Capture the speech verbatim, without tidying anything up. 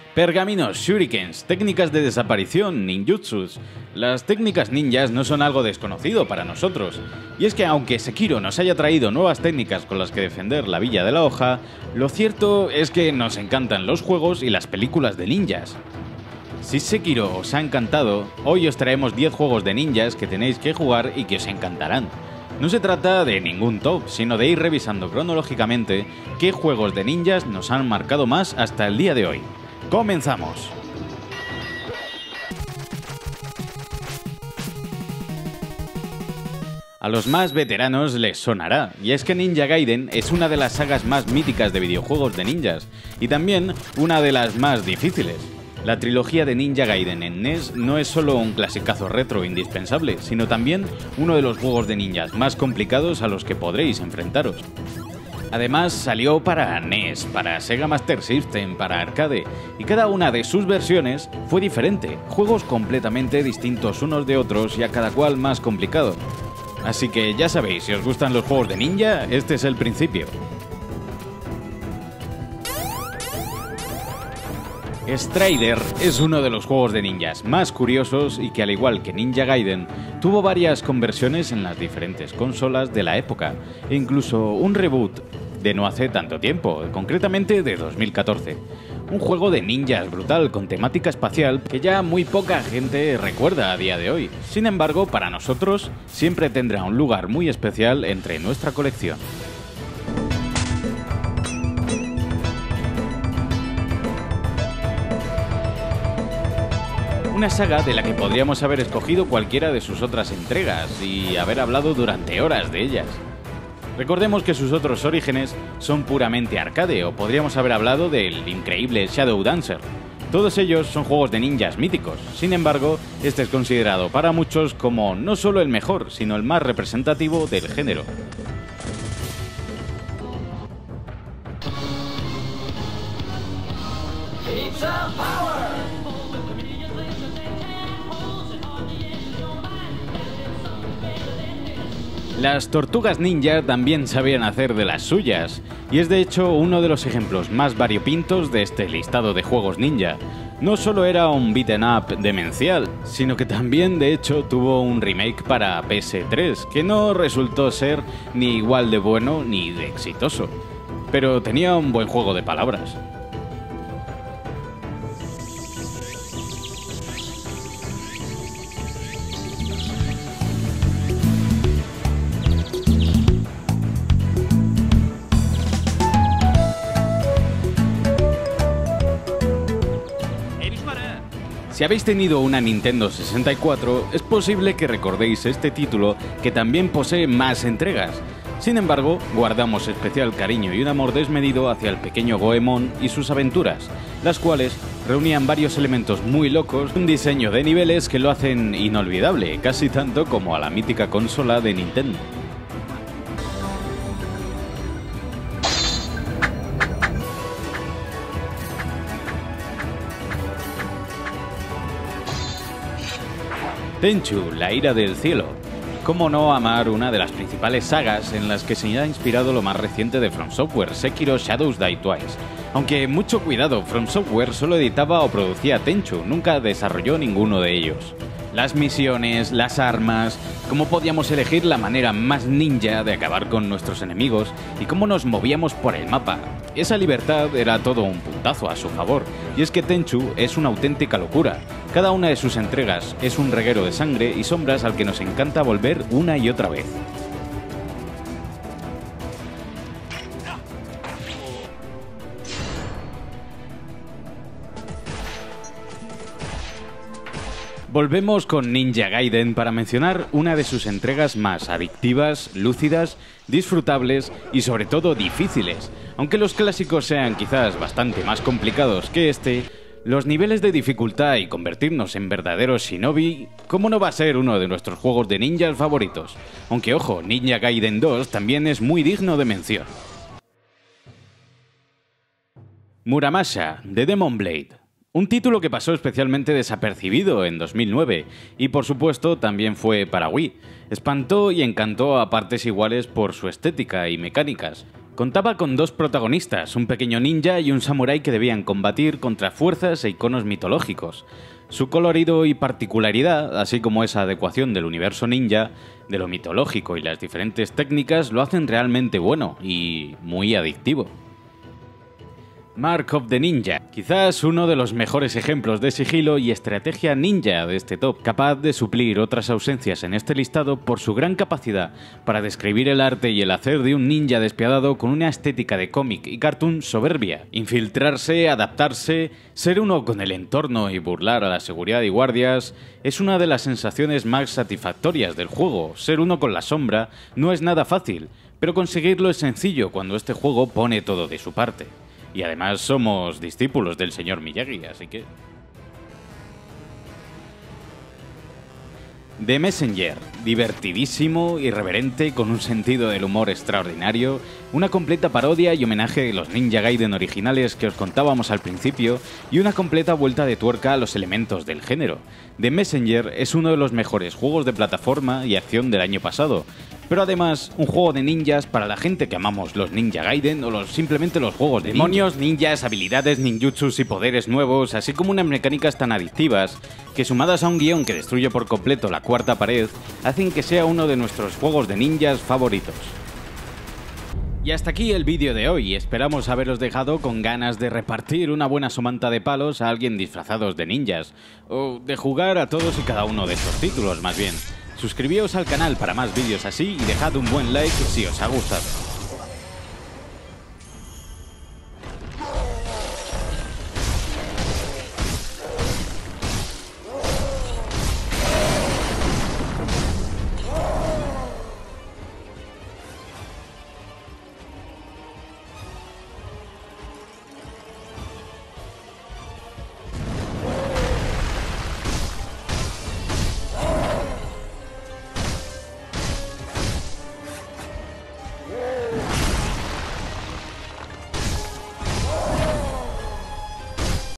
Pergaminos, shurikens, técnicas de desaparición, ninjutsus. Las técnicas ninjas no son algo desconocido para nosotros. Y es que aunque Sekiro nos haya traído nuevas técnicas con las que defender la Villa de la Hoja, lo cierto es que nos encantan los juegos y las películas de ninjas. Si Sekiro os ha encantado, hoy os traemos diez juegos de ninjas que tenéis que jugar y que os encantarán. No se trata de ningún top, sino de ir revisando cronológicamente qué juegos de ninjas nos han marcado más hasta el día de hoy. ¡Comenzamos! A los más veteranos les sonará, y es que Ninja Gaiden es una de las sagas más míticas de videojuegos de ninjas, y también una de las más difíciles. La trilogía de Ninja Gaiden en N E S no es solo un clasicazo retro indispensable, sino también uno de los juegos de ninjas más complicados a los que podréis enfrentaros. Además, salió para N E S, para Sega Master System, para arcade, y cada una de sus versiones fue diferente, juegos completamente distintos unos de otros y a cada cual más complicado. Así que ya sabéis, si os gustan los juegos de ninja, este es el principio. Strider es uno de los juegos de ninjas más curiosos y que, al igual que Ninja Gaiden, tuvo varias conversiones en las diferentes consolas de la época e incluso un reboot de no hace tanto tiempo, concretamente de dos mil catorce. Un juego de ninjas brutal con temática espacial que ya muy poca gente recuerda a día de hoy. Sin embargo, para nosotros siempre tendrá un lugar muy especial entre nuestra colección. Una saga de la que podríamos haber escogido cualquiera de sus otras entregas y haber hablado durante horas de ellas. Recordemos que sus otros orígenes son puramente arcade, o podríamos haber hablado del increíble Shadow Dancer. Todos ellos son juegos de ninjas míticos, sin embargo, este es considerado para muchos como no solo el mejor, sino el más representativo del género. Las tortugas ninja también sabían hacer de las suyas, y es de hecho uno de los ejemplos más variopintos de este listado de juegos ninja. No solo era un beat'em up demencial, sino que también de hecho tuvo un remake para P S tres, que no resultó ser ni igual de bueno ni de exitoso, pero tenía un buen juego de palabras. Si habéis tenido una Nintendo sesenta y cuatro, es posible que recordéis este título, que también posee más entregas. Sin embargo, guardamos especial cariño y un amor desmedido hacia el pequeño Goemon y sus aventuras, las cuales reunían varios elementos muy locos, un diseño de niveles que lo hacen inolvidable, casi tanto como a la mítica consola de Nintendo. Tenchu, la ira del cielo. ¿Cómo no amar una de las principales sagas en las que se ha inspirado lo más reciente de From Software, Sekiro Shadows Die Twice? Aunque mucho cuidado, From Software solo editaba o producía Tenchu, nunca desarrolló ninguno de ellos. Las misiones, las armas, cómo podíamos elegir la manera más ninja de acabar con nuestros enemigos y cómo nos movíamos por el mapa. Esa libertad era todo un puntazo a su favor, y es que Tenchu es una auténtica locura. Cada una de sus entregas es un reguero de sangre y sombras al que nos encanta volver una y otra vez. Volvemos con Ninja Gaiden para mencionar una de sus entregas más adictivas, lúcidas, disfrutables y sobre todo difíciles. Aunque los clásicos sean quizás bastante más complicados que este, los niveles de dificultad y convertirnos en verdaderos shinobi, ¿cómo no va a ser uno de nuestros juegos de ninjas favoritos? Aunque ojo, Ninja Gaiden dos también es muy digno de mención. Muramasa, de Demon Blade. Un título que pasó especialmente desapercibido en dos mil nueve y por supuesto también fue para Wii. Espantó y encantó a partes iguales por su estética y mecánicas. Contaba con dos protagonistas, un pequeño ninja y un samurái que debían combatir contra fuerzas e iconos mitológicos. Su colorido y particularidad, así como esa adecuación del universo ninja, de lo mitológico y las diferentes técnicas lo hacen realmente bueno y muy adictivo. Mark of the Ninja, quizás uno de los mejores ejemplos de sigilo y estrategia ninja de este top, capaz de suplir otras ausencias en este listado por su gran capacidad para describir el arte y el hacer de un ninja despiadado con una estética de cómic y cartoon soberbia. Infiltrarse, adaptarse, ser uno con el entorno y burlar a la seguridad y guardias es una de las sensaciones más satisfactorias del juego. Ser uno con la sombra no es nada fácil, pero conseguirlo es sencillo cuando este juego pone todo de su parte. Y además somos discípulos del señor Miyagi, así que... The Messenger, divertidísimo, irreverente, con un sentido del humor extraordinario, una completa parodia y homenaje de los Ninja Gaiden originales que os contábamos al principio y una completa vuelta de tuerca a los elementos del género. The Messenger es uno de los mejores juegos de plataforma y acción del año pasado, pero además un juego de ninjas para la gente que amamos los Ninja Gaiden o los, simplemente los juegos de demonios, ninjas, habilidades, ninjutsus y poderes nuevos, así como unas mecánicas tan adictivas que, sumadas a un guión que destruye por completo la cuarta pared, hacen que sea uno de nuestros juegos de ninjas favoritos. Y hasta aquí el vídeo de hoy, esperamos haberos dejado con ganas de repartir una buena somanta de palos a alguien disfrazados de ninjas, o de jugar a todos y cada uno de estos títulos más bien. Suscribíos al canal para más vídeos así y dejad un buen like si os ha gustado.